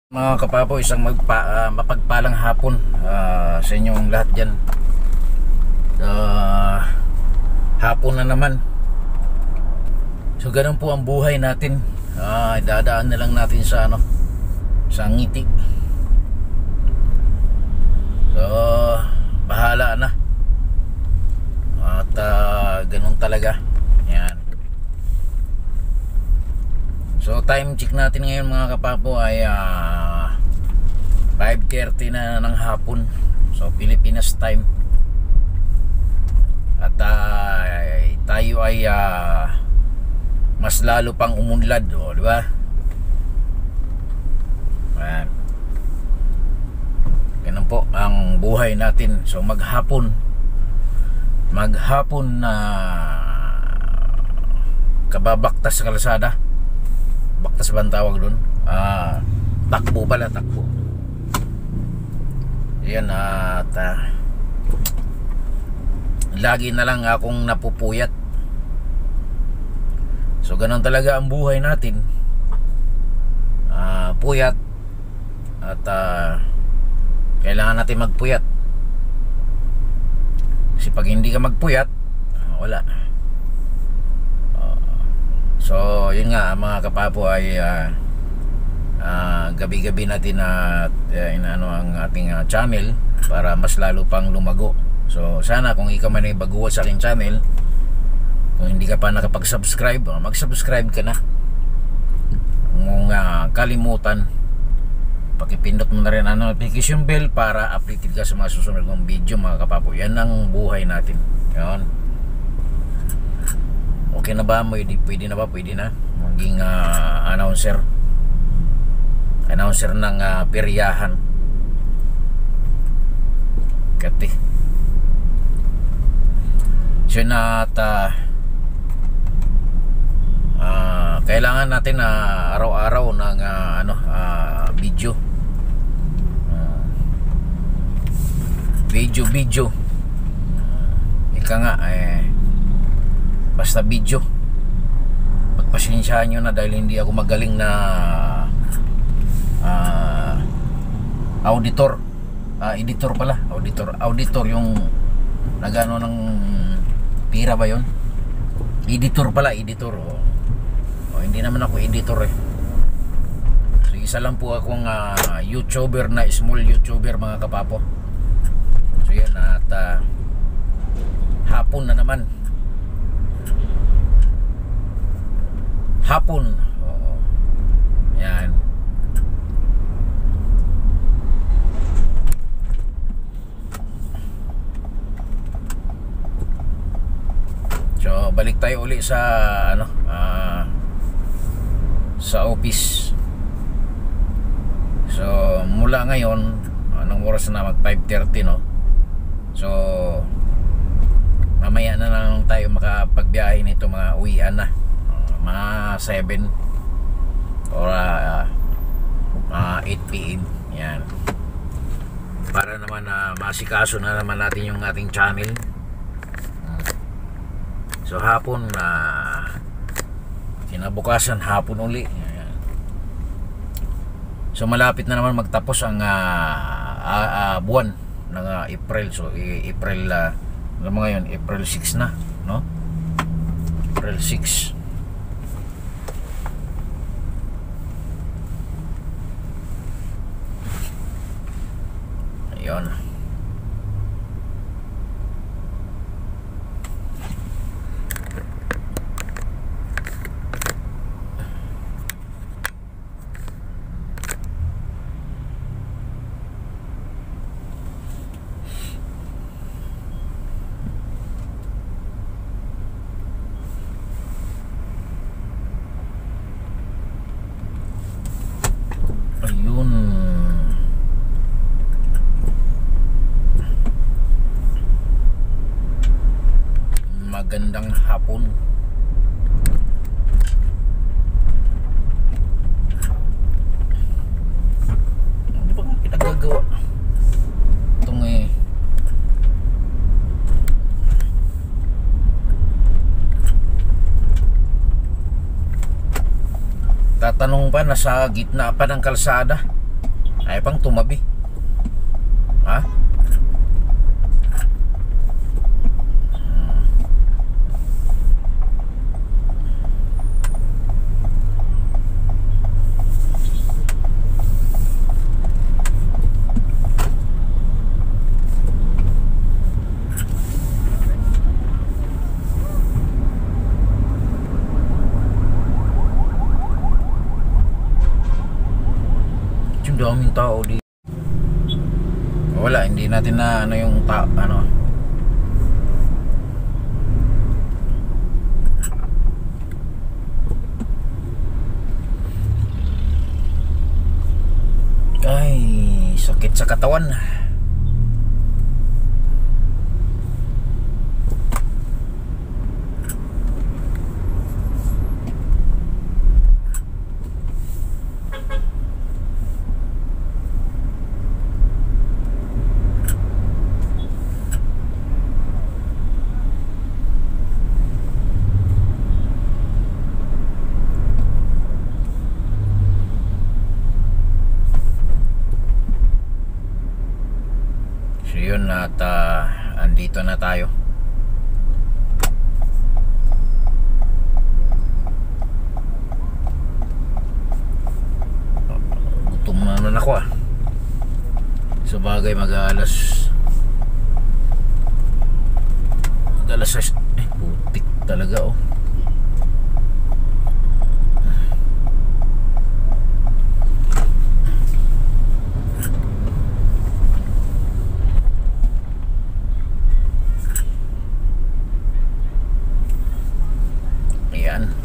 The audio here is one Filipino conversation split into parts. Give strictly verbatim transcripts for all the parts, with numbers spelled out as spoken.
Mga kapapo, isang magpa, ah, mapagpalang hapon ah, sa inyong lahat dyan. Ah, hapon na naman. So ganun po ang buhay natin. Ah, dadaan na lang natin sa ano, sa ngiti. So bahala na. At ah, ganun talaga. Yan. So time check natin ngayon mga kapapo ay uh, five thirty na ng hapon. So Pilipinas time. At uh, tayo ay uh, mas lalo pang umunlad, oh, di ba? Ayan. Ganun po ang buhay natin. So maghapon maghapon na uh, kababaktas sa kalsada. Baktas ba ang tawag doon? Ah, takbo pala, takbo. Yan at uh, lagi na lang akong napupuyat. So ganun talaga ang buhay natin. Ah, puyat. At uh, kailangan natin magpuyat. Kasi pag hindi ka magpuyat, wala. So yun nga mga kapapo ay uh, uh, gabi-gabi natin na uh, inaano ang ating uh, channel para mas lalo pang lumago. So sana kung ikaw man ay baguhan sa aking channel, kung hindi ka pa nakapag-subscribe, uh, mag-subscribe ka na. Kung uh, kalimutan, pakipindot mo na rin ang notification bell para updated ka sa mga susunod kong video mga kapapo. Yan ang buhay natin. Yan. Okay na ba? Pwede, pwede na ba? Pwede na maging uh, announcer announcer ng uh, peryahan. Kati so na at uh, uh, kailangan natin na uh, araw-araw ng uh, ano uh, video uh, video video uh, ika nga eh basta video. Pagpasensyahan nyo na dahil hindi ako magaling na uh, auditor, uh, editor pala, auditor, auditor yung nagano ng pira ba yon? Editor pala, editor. Oh. Oh, hindi naman ako editor eh. So isa lang po akong uh, YouTuber na small YouTuber mga kapapo. So yan at uh, hapon na naman. Hapon. Oo. Yan. So balik tayo uli sa ano uh, sa office. So mula ngayon anong oras na mag five thirty no. So mamaya na lang tayo makapagbiyahe nito mga uwian na. Mga seven or uh, uh, eight p m yan para naman na uh, masikaso na naman natin yung ating channel. So hapon na uh, kinabukasan hapon uli. Yan. So malapit na naman magtapos ang uh, uh, uh, buwan ng uh, April. So April uh, ano mga yun, April six na no, April six. Yun. Ayun. Magandang hapon. Ano ba kita gagawa? Itong eh tatanong pa, nasa gitna pa ng kalsada. Ay pang tumabi. Ha? Daming tao di. Wala, hindi natin na ano yung ta ano. Ay, sakit sa katawan. So yun, at uh, andito na tayo. Gutom naman ako ah. Sa bagay mag-alas Mag-alas Eh putik talaga oh. Ayan.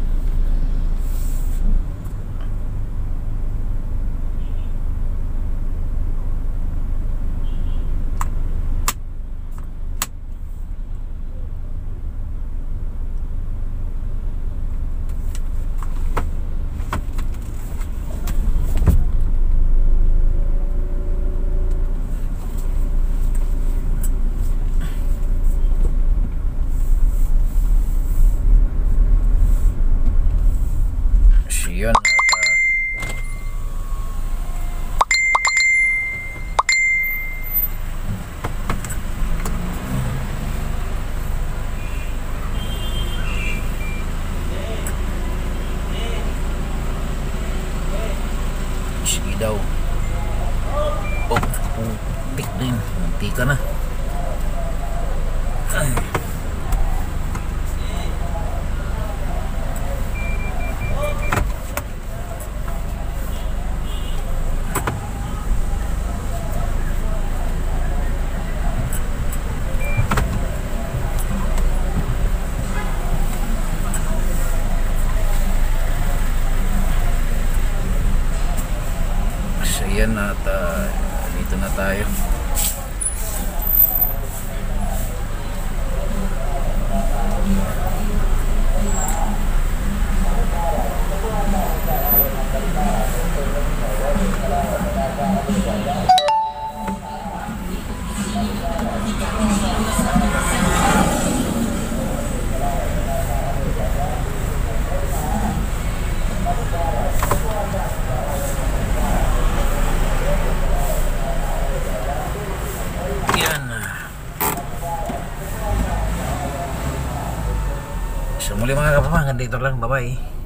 Yun, at, uh, sige daw. Oh, putik din. Munti ka na. Ay. Ayan, at uh, dito na tayo. So muli mga kapamang, dito lang, bye bye.